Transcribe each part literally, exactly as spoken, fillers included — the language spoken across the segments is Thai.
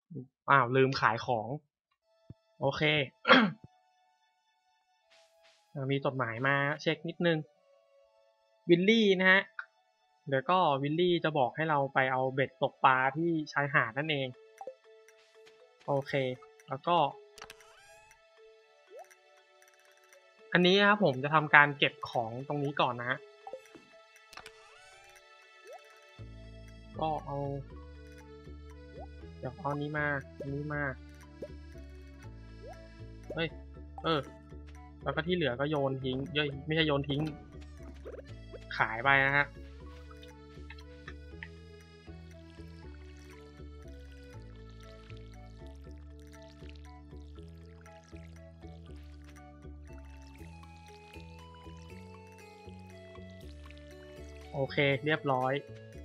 อ้าวลืมขายของโอเค มีจดหมายมาเช็คนิดนึงวิลลี่นะฮะเดี๋ยวก็วิลลี่จะบอกให้เราไปเอาเบ็ดตกปลาที่ชายหาดนั่นเองโอเคแล้วก็อันนี้นะครับผมจะทำการเก็บของตรงนี้ก่อนนะก็เอาเดี๋ยวเอานี้มาอันนี้มาเฮ้ยเออแล้วก็ที่เหลือก็โยนทิ้งเย้ยไม่ใช่โยนทิ้งขายไปนะฮะโอเคเรียบร้อย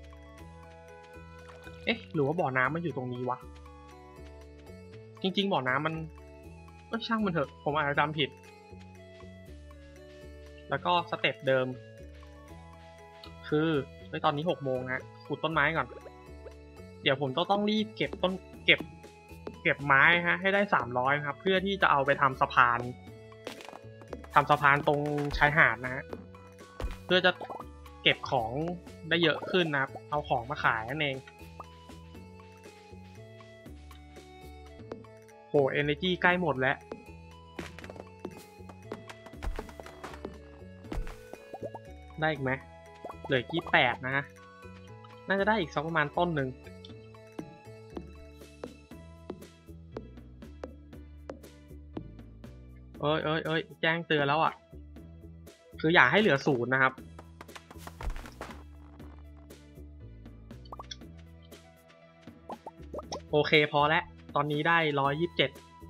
เอ๊ะหรือว่าบ่อน้ำมันอยู่ตรงนี้วะจริงๆบ่อน้ำมันก็ช่างมันเถอะผมอาจจะจำผิดแล้วก็สเต็ปเดิมคือในตอนนี้หกโมงนะขุดต้นไม้ก่อนเดี๋ยวผมต้องต้องรีบเก็บต้นเก็บเก็บไม้ฮะให้ได้สามร้อยครับเพื่อที่จะเอาไปทำสะพานทำสะพานตรงชายหาดนะฮะเพื่อจะเก็บของได้เยอะขึ้นนะครับเอาของมาขายนั่นเองโหเอเนจีใกล้หมดแล้วได้อีกไหมเหลือกี่แปดนะฮะน่าจะได้อีกสักประมาณต้นหนึ่งเอ้ยเอ้ยเอ้ยแจ้งเตือนแล้วอ่ะคืออยากให้เหลือศูนย์นะครับโอเคพอแล้วตอนนี้ได้ร้อยยี่สิบเจ็ด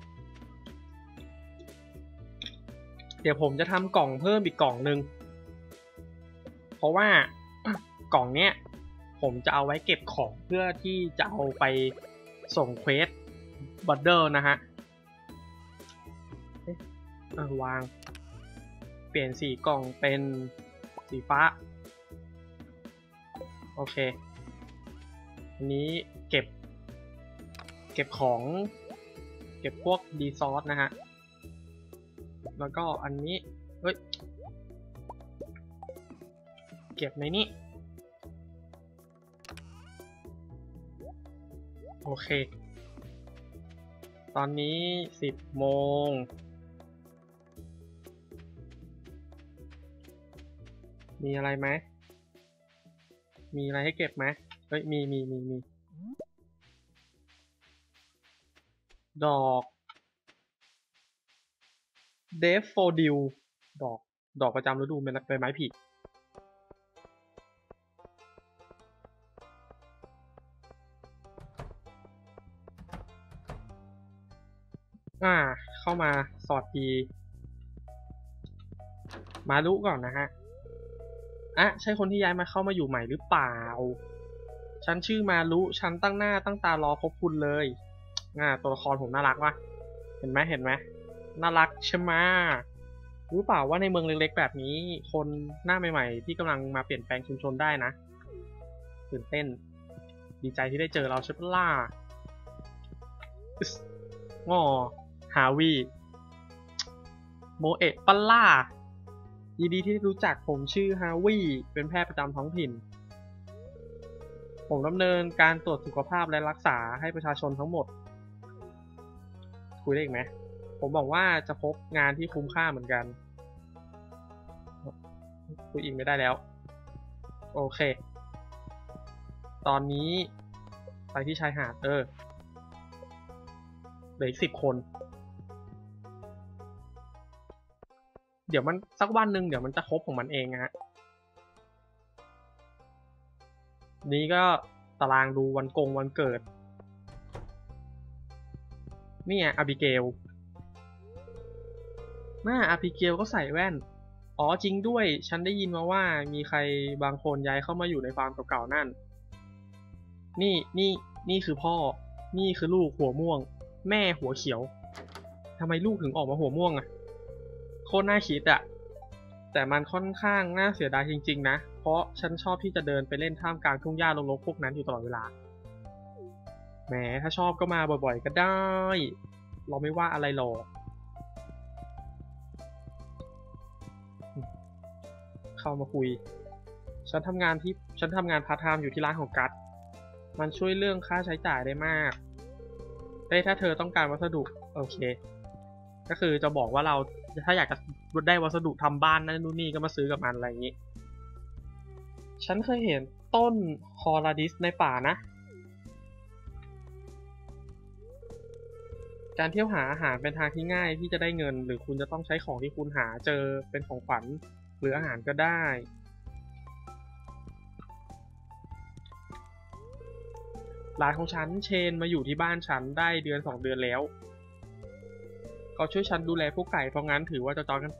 เดี๋ยวผมจะทำกล่องเพิ่มอีกกล่องหนึ่งเพราะว่ากล่องเนี้ยผมจะเอาไว้เก็บของเพื่อที่จะเอาไปส่งเควสบัตเดอร์นะฮะเออวางเปลี่ยนสีกล่องเป็นสีฟ้าโอเคอันนี้เก็บเก็บของเก็บพวกดีซอสนะฮะแล้วก็อันนี้เฮ้ยเก็บในนี้โอเคตอนนี้สิบโมงมีอะไรไหมมีอะไรให้เก็บไหมเฮ้ยมีมีมีมีดอกเดฟโฟดิลดอกดอกประจำฤดูเป็นใบไม้ผลิอ่าเข้ามาสอดทีมาลุก่อนนะฮะอ่ะใช่คนที่ย้ายมาเข้ามาอยู่ใหม่หรือเปล่าฉันชื่อมาลุฉันตั้งหน้าตั้งตารอพบคุณเลยอ่าตัวละครผมน่ารักวะเห็นไหมเห็นไหมน่ารักใช่ไหมรู้เปล่าว่าในเมืองเล็กๆแบบนี้คนหน้าใหม่ๆที่กำลังมาเปลี่ยนแปลงชุมชนได้นะตื่นเต้นดีใจที่ได้เจอเราใช่ปะล่ะง้อฮาวีโมเอะปะล่ะยินดีที่ได้รู้จักผมชื่อฮาวีเป็นแพทย์ประจำท้องถิ่นผมดำเนินการตรวจสุขภาพและรักษาให้ประชาชนทั้งหมดคุยได้อีกไหมผมบอกว่าจะพบงานที่คุ้มค่าเหมือนกันคุยอีกไม่ได้แล้วโอเคตอนนี้ไปที่ชายหาดเออเหลืออีกสิบคนเดี๋ยวมันสักวันหนึ่งเดี๋ยวมันจะครบของมันเองนะฮะนี้ก็ตารางดูวันกงวันเกิดนี่ไงอาบิเกลน่าอาบิเกลก็ใส่แว่นอ๋อจริงด้วยฉันได้ยินมาว่ามีใครบางคนย้ายเข้ามาอยู่ในฟาร์มเก่าๆนั่นนี่นี่นี่คือพ่อนี่คือลูกหัวม่วงแม่หัวเขียวทำไมลูกถึงออกมาหัวม่วงอะโคตรน่าคิดอะแต่มันค่อนข้างน่าเสียดายจริงๆนะเพราะฉันชอบที่จะเดินไปเล่นท่ามกลางทุ่งหญ้ารกๆพวกนั้นอยู่ตลอดเวลาแหมถ้าชอบก็มาบ่อยๆก็ได้ เราไม่ว่าอะไรหรอกเข้ามาคุยฉันทำงานที่ฉันทำงานพาร์ทไทม์อยู่ที่ร้านของกัสมันช่วยเรื่องค่าใช้จ่ายได้มากได้ถ้าเธอต้องการวัสดุโอเคก็คือจะบอกว่าเราถ้าอยากจะได้วัสดุทำบ้านนั่นนู่นนี่ก็มาซื้อกับมันอะไรอย่างนี้ฉันเคยเห็นต้นฮอลาดิสในป่านะการเที่ยวหาอาหารเป็นทางที่ง่ายที่จะได้เงินหรือคุณจะต้องใช้ของที่คุณหาเจอเป็นของขวัญหรืออาหารก็ได้หลานของฉันเชนมาอยู่ที่บ้านฉันได้เดือนสองเดือนแล้วเขาช่วยฉันดูแลพวกไก่เพราะงั้นถือว่าจะจองกันไป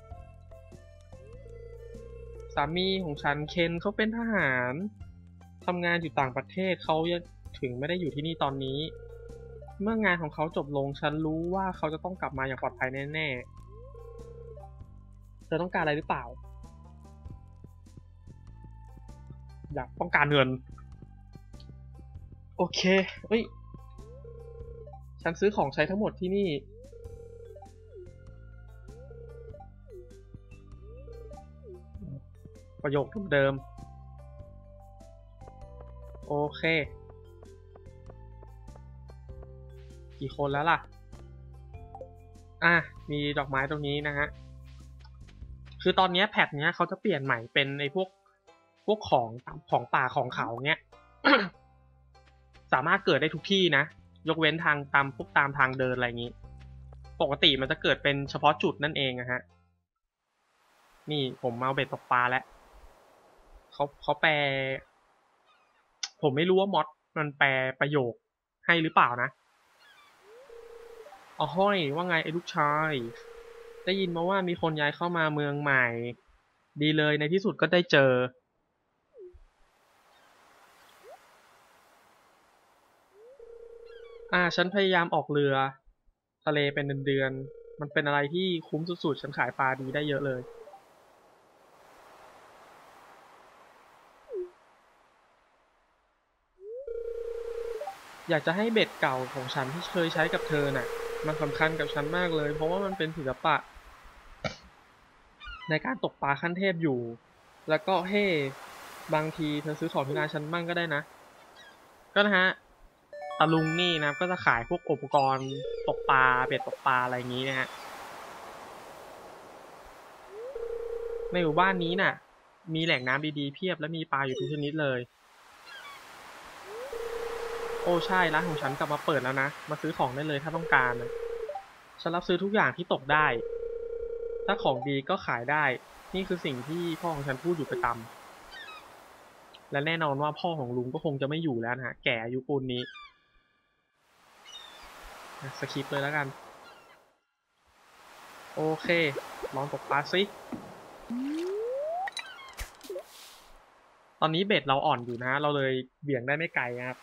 สามีของฉันเคนเขาเป็นทหารทำงานอยู่ต่างประเทศเขาถึงไม่ได้อยู่ที่นี่ตอนนี้เมื่องานของเขาจบลงฉันรู้ว่าเขาจะต้องกลับมาอย่างปลอดภัยแน่ๆเธอต้องการอะไรหรือเปล่าอยากต้องการเงินโอเคเฮ้ยฉันซื้อของใช้ทั้งหมดที่นี่ประโยคเดิมโอเคกี่คนแล้วล่ะอ่ะมีดอกไม้ตรงนี้นะฮะคือตอนนี้แพทเนี้ยเขาจะเปลี่ยนใหม่เป็นไอ้พวกพวกของของป่าของเขาเนี้ย สามารถเกิดได้ทุกที่นะยกเว้นทางตามพวกตามทางเดินอะไรอย่างนี้ปกติมันจะเกิดเป็นเฉพาะจุดนั่นเองนะฮะนี่ผมเอาเบ็ดตกปลาแล้วเขาเขาแปลผมไม่รู้ว่ามอดมันแปลประโยคให้หรือเปล่านะอ๋อห้อยว่าไงไอ้ลูกชายได้ยินมาว่ามีคนย้ายเข้ามาเมืองใหม่ดีเลยในที่สุดก็ได้เจออ่าฉันพยายามออกเรือทะเลเป็นเดือนๆมันเป็นอะไรที่คุ้มสุดๆฉันขายปลาดีได้เยอะเลยอยากจะให้เบ็ดเก่าของฉันที่เคยใช้กับเธอน่ะมันสำคัญกับฉันมากเลยเพราะว่ามันเป็นศิลปะในการตกปลาขั้นเทพอยู่แล้วก็เฮ้บางทีเธอซื้อของที่ร้านฉันมั่งก็ได้นะก็นะฮะตะลุงนี่นะก็จะขายพวกอุปกรณ์ตกปลาเบ็ดตกปลาอะไรอย่างนี้นะฮะในหมู่บ้านนี้น่ะมีแหล่งน้ำดีๆเพียบและมีปลาอยู่ทุกชนิดเลยโอ้ใช่ร้านของฉันกลับมาเปิดแล้วนะมาซื้อของได้เลยถ้าต้องการนะฉันรับซื้อทุกอย่างที่ตกได้ถ้าของดีก็ขายได้นี่คือสิ่งที่พ่อของฉันพูดอยู่ประจำและแน่นอนว่าพ่อของลุงก็คงจะไม่อยู่แล้วนะฮะแก่อายุปูนนี้สคิปเลยแล้วกันโอเคลองตกปลาซิตอนนี้เบ็ดเราอ่อนอยู่นะเราเลยเบี่ยงได้ไม่ไกลนะครับ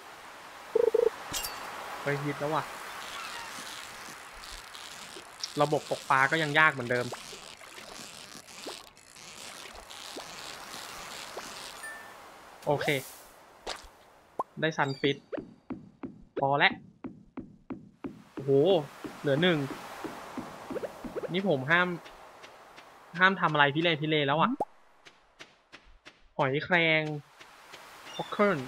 ไปฮิตแล้วว่ะระบบตกปลาก็ยังยากเหมือนเดิมโอเคได้ซันฟิตพอแล้วโอ้โหเหลือหนึ่งนี่ผมห้ามห้ามทำอะไรพิเรนพิเรนแล้วอ่ะหอยแครงพ็อกเกิล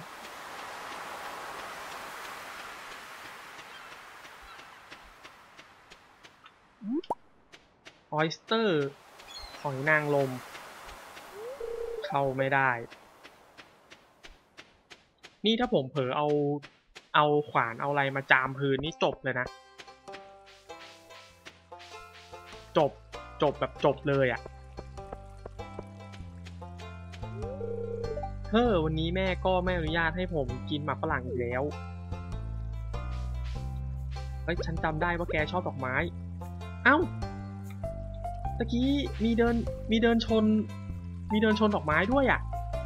ออยสเตอร์หอยนางรมเข้าไม่ได้นี่ถ้าผมเผลอเอาเอาขวานเอาอะไรมาจามพื้นนี่จบเลยนะจบจบแบบจบเลยอ่ะเฮ้อวันนี้แม่ก็ไม่อนุญาตให้ผมกินหมากฝรั่งอีกแล้วเฮ้ยฉันจำได้ว่าแกชอบดอกไม้เอ้าตะกี้มีเดินมีเดินชนมีเดินชนดอกไม้ด้วยอ่ะ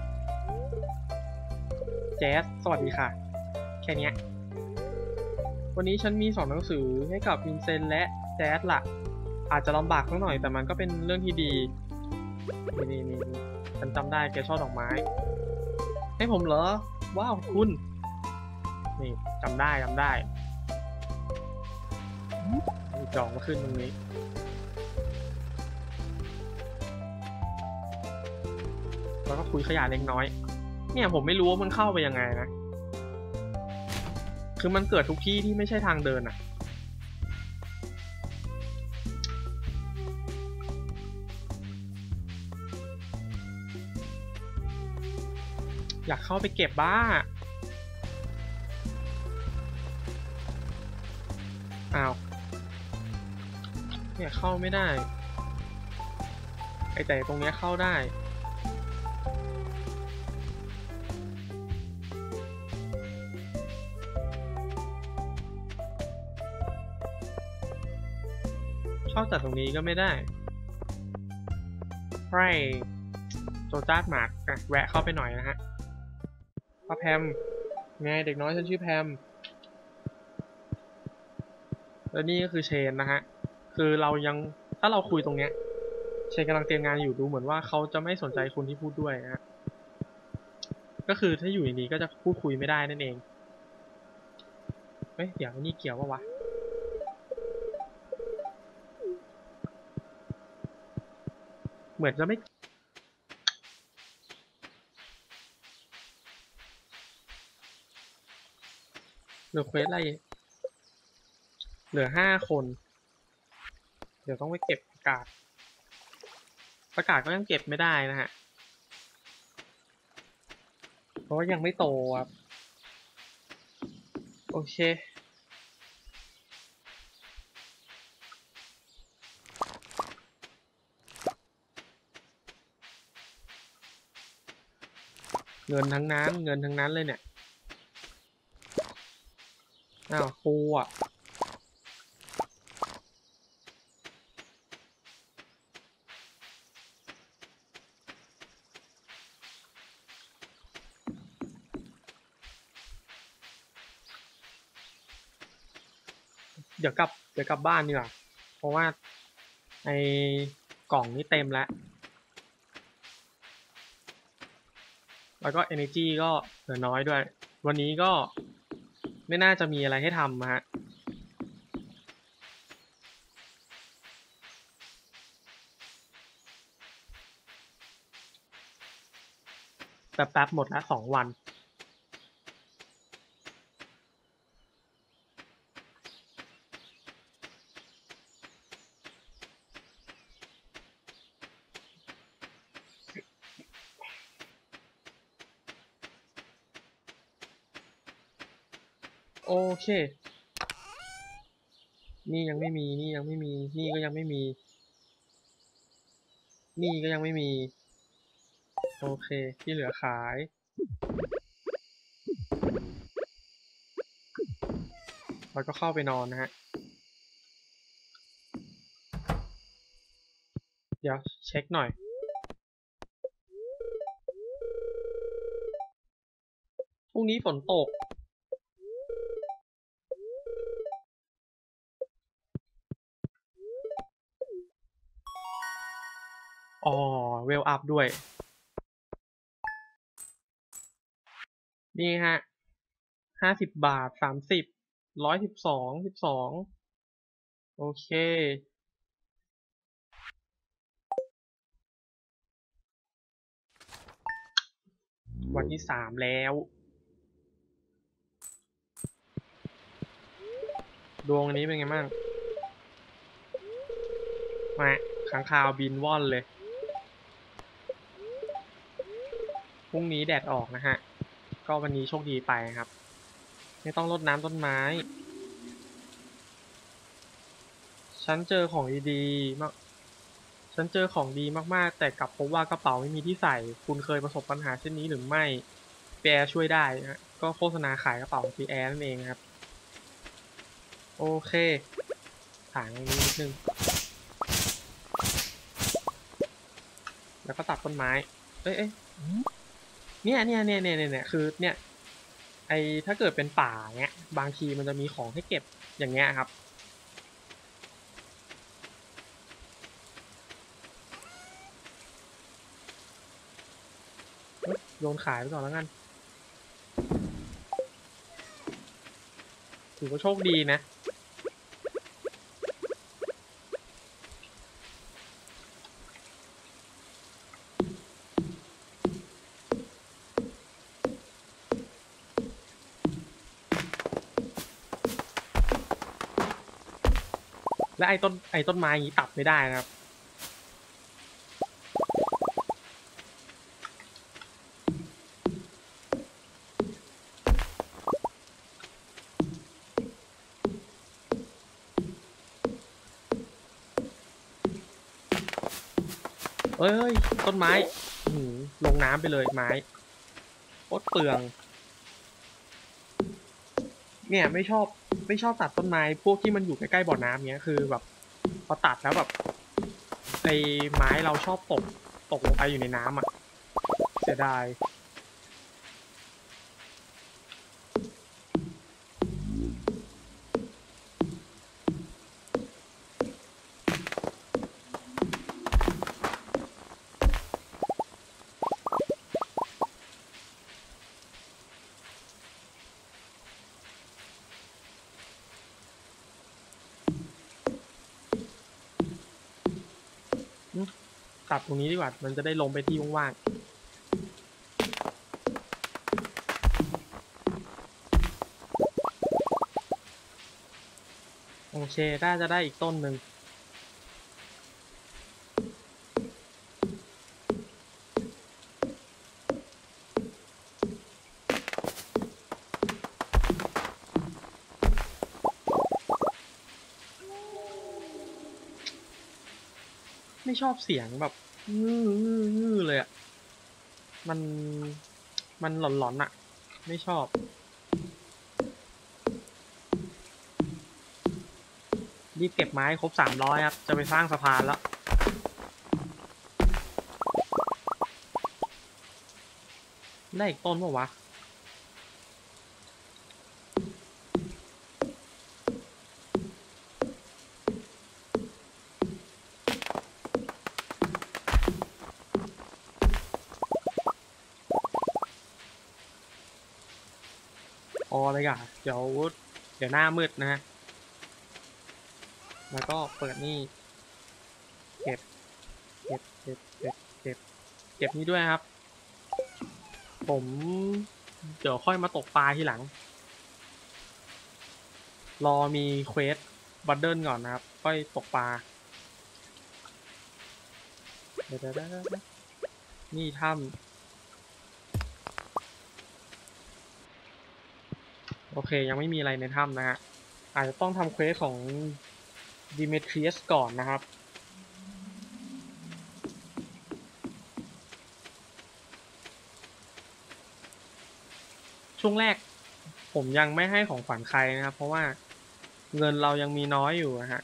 แจ๊สสวัสดีค่ะแค่นี้วันนี้ฉันมีสอนหนังสือให้กับวินเซนต์และแจ๊สล่ะอาจจะลำบากสักหน่อยแต่มันก็เป็นเรื่องที่ดีนี่นี่นี่ฉันจำได้แกชอบดอกไม้ให้ผมเหรอว้าวคุณแหมนี่จำได้จำได้จองมาขึ้นตรงนี้แล้วก็คุยขยะเล็กน้อยเนี่ยผมไม่รู้ว่ามันเข้าไปยังไงนะคือมันเกิดทุกที่ที่ไม่ใช่ทางเดินอะอยากเข้าไปเก็บบ้าอ้าวเนี่ยเข้าไม่ได้ไอแต่ตรงเนี้ยเข้าได้เข้าจากตรงนี้ก็ไม่ได้ไรโจจ้าหมากอ่ะแวะเข้าไปหน่อยนะฮะป้าแพมไงเด็กน้อยฉันชื่อแพมแล้วนี่ก็คือเชนนะฮะคือเรายังถ้าเราคุยตรงเนี้ยเชนกำลังเตรียมงานอยู่ดูเหมือนว่าเขาจะไม่สนใจคนที่พูดด้วยนะฮะก็คือถ้าอยู่ในนี้ก็จะพูดคุยไม่ได้นั่นเองเฮ้ยเดี๋ยวนี่เกี่ยวปะวะเหมือนจะไม่เหลือเควสอะไรเหลือห้าคนเดี๋ยวต้องไปเก็บประกาศประกาศก็ยังเก็บไม่ได้นะฮะเพราะว่ายังไม่โตครับโอเคเงินทั้งนั้นเงินทั้งนั้นเลยเนี่ยอ้าวปูอ่ะเดี๋ยวกลับเดี๋ยวกลับบ้านดีกว่าเพราะว่าไอ้กล่องนี้เต็มแล้วแล้วก็ energy ก็เหลือน้อยด้วยวันนี้ก็ไม่น่าจะมีอะไรให้ทำฮะแป๊บๆหมดละสองวันโอเคนี่ยังไม่มีนี่ยังไม่มีนี่ก็ยังไม่มีนี่ก็ยังไม่มีโอเคที่เหลือขายแล้วก็เข้าไปนอนนะฮะเดี๋ยวเช็คหน่อยพรุ่งนี้ฝนตกอ๋อเวลอัพด้วยนี่ฮะห้าสิบบาทสามสิบร้อยสิบสองสิบสองโอเควันที่สามแล้วดวงอันนี้เป็นไงบ้างมาค้างคาวบินว่อนเลยพรุ่งนี้แดดออกนะฮะก็วันนี้โชคดีไปครับไม่ต้องรดน้ำต้นไม้ฉันเจอของดีๆมากฉันเจอของดีมากๆแต่กลับพบว่ากระเป๋าไม่มีที่ใส่คุณเคยประสบปัญหาเช่นนี้หรือไม่ปีแอร์ช่วยได้นะก็โฆษณาขายกระเป๋าปีแอร์นั่นเองครับโอเคถางตรงนี้นิดนึงแล้วก็ตัดต้นไม้เอ้ยเอ้ยเนี่ยเนี่ยเนี่ยเนี่ยเนี่ยคือเนี่ยไอถ้าเกิดเป็นป่าเนี้ยบางทีมันจะมีของให้เก็บอย่างเงี้ยครับโยนขายไปก่อนแล้วกันถือว่าโชคดีนะและไอ้ต้นไอ้ต้นไม้นี้ตัดไม่ได้นะครับเอ้ยต้นไม้ลงน้ำไปเลยไม้โคตรเปลืองเนี่ยไม่ชอบไม่ชอบตัดต้นไม้พวกที่มันอยู่ใกล้ๆบ่อน้ำเนี้ยคือแบบพอตัดแล้วแบบไอ้ไม้เราชอบตกตกลงไปอยู่ในน้ำอ่ะเสียดายตัดตรงนี้ดีกว่ามันจะได้ลงไปที่ว่างๆโอเคน่าจะได้อีกต้นหนึ่งไม่ชอบเสียงแบบงื้องื้อเลยอ่ะมันมันหลอนๆอ่ะไม่ชอบรีบเก็บไม้ครบสามร้อยครับจะไปสร้างสะพานแล้วได้อีกต้นป่าววะพอเลยอ่ะเดี๋ยวเดี๋ยวหน้ามืดนะฮะแล้วก็เปิดนี่เก็บเก็บเก็บเก็บเก็บเก็บนี่ด้วยครับผมเดี๋ยวค่อยมาตกปลาทีหลังรอมีเควสบัดเดิลก่อนนะครับค่อยตกปลาเดี๋ยวนี่ถ้ำโอเคยังไม่มีอะไรในถ้ำนะฮะอาจจะต้องทำเควสของดิเมทริอัสก่อนนะครับช่วงแรกผมยังไม่ให้ของขวัญใครนะครับเพราะว่าเงินเรายังมีน้อยอยู่นะฮะ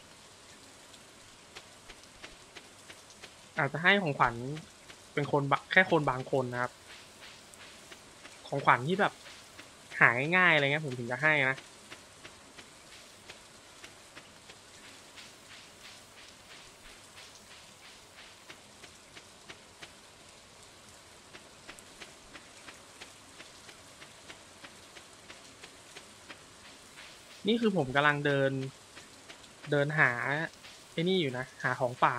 อาจจะให้ของขวัญเป็นคนแค่คนบางคนนะครับของขวัญที่แบบหายง่ายอะไรเงี้ยผมถึงจะให้นะนี่คือผมกำลังเดินเดินหาไอ้นี่อยู่นะหาของป่า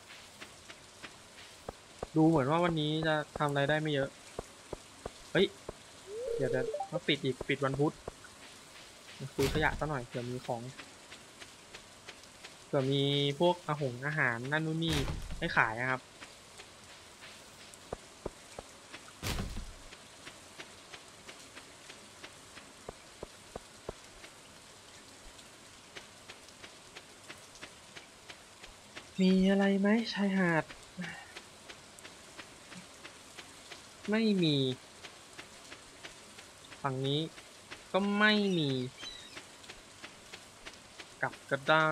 ดูเหมือนว่าวันนี้จะทำอะไรได้ไม่เยอะเฮ้ยเดี๋ยวจะต้องปิดอีกปิดวันพุธคุยขยะซะหน่อยเผื่อมีของเผื่อมีพวกอาหงอาหารนั่นนู่นนี่ให้ขายนะครับมีอะไรไหมชายหาดไม่มีฝั่งนี้ก็ไม่มีกลับก็ได้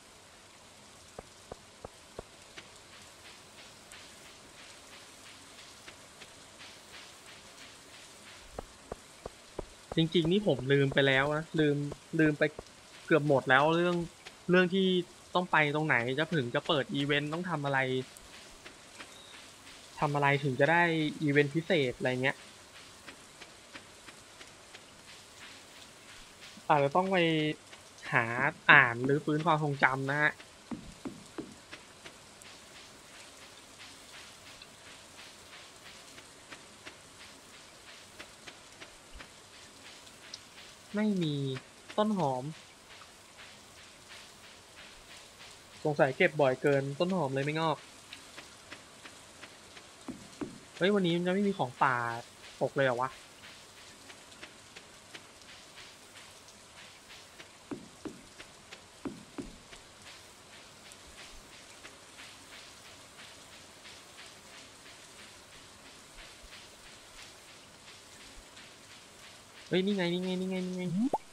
จริงๆนี่ผมลืมไปแล้วนะลืมลืมไปเกือบหมดแล้วเรื่องเรื่องที่ต้องไปตรงไหนจะถึงจะเปิดอีเวนต์ต้องทำอะไรทำอะไรถึงจะได้อีเวนต์พิเศษอะไรเงี้ยอาจจะต้องไปหาอ่านหรือฟื้นความทรงจำนะฮะไม่มีต้นหอมสงสัยเก็บบ่อยเกินต้นหอมเลยไม่งอกเฮ้ยวันนี้มันจะไม่มีของป่าตกเลยเหรอวะเฮ้ยนี่ไงนี่ไงนี่ไงนี่ไง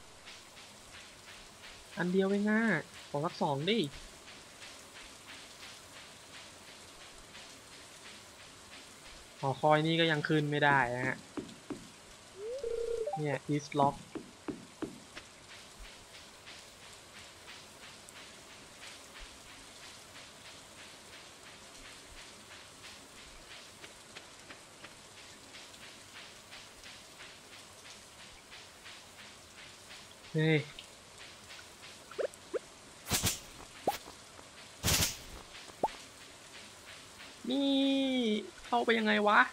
อันเดียวเองง่ะขอสักสองดิหอคอยนี่ก็ยังขึ้นไม่ได้นะฮะเนี่ย is lock เฮ้ยนี่เข้าไปยังไงวะ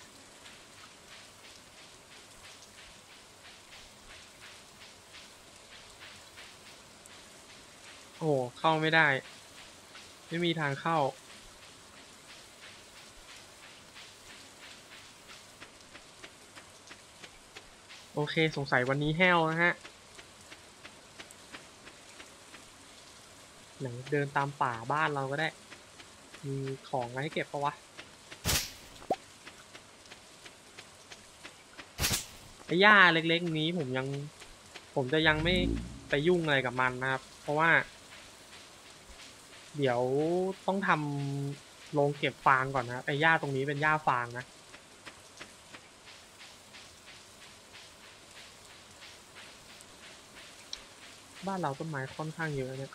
โอ้เข้าไม่ได้ไม่มีทางเข้าโอเคสงสัยวันนี้แห้วนะฮะไหนเดินตามป่าบ้านเราก็ได้มีของอะไรให้เก็บปะวะไอ้หญ้าเล็กๆนี้ผมยังผมจะยังไม่ไปยุ่งอะไรกับมันนะครับเพราะว่าเดี๋ยวต้องทำโรงเก็บฟางก่อนนะไอ้หญ้าตรงนี้เป็นหญ้าฟางนะบ้านเราต้นไม้ค่อนข้างเยอะเนี่ย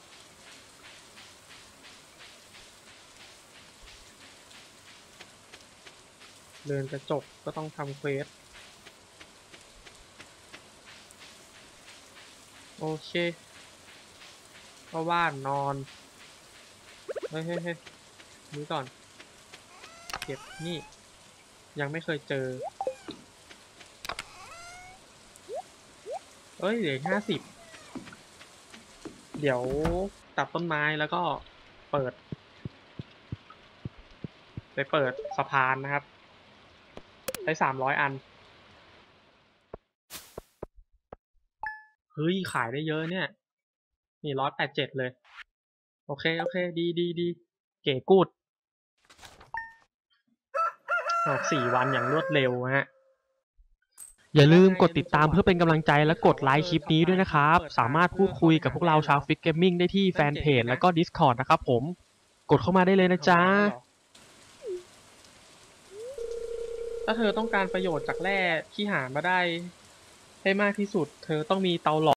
เดินกระจกก็ต้องทำเควสโอเคก็บ้านนอนเฮ้ยเฮ้ยเฮ้ยนี้ก่อนเก็บนี่ยังไม่เคยเจอเอ้ยเหลือห้าสิบเดี๋ยวตัดต้นไม้แล้วก็เปิดไปเปิดสะพานนะครับได้สามร้อยอันเฮ้ยขายได้เยอะเนี่ยนี่ร้อยแปดเจ็ดเลยโอเคโอเคดีดีดีเก๋กูดออกสี่วันอย่างรวดเร็วฮะอย่าลืมกดติดตามเพื่อเป็นกำลังใจและกดไลค์คลิปนี้ด้วยนะครับสามารถพูดคุยกับพวกเราชาวฟิกเกมมิ่งได้ที่แฟนเพจและก็ Discord นะครับผมกดเข้ามาได้เลยนะจ๊ะถ้าเธอต้องการประโยชน์จากแร่ที่หามาได้ให้มากที่สุดเธอต้องมีเตาหลอม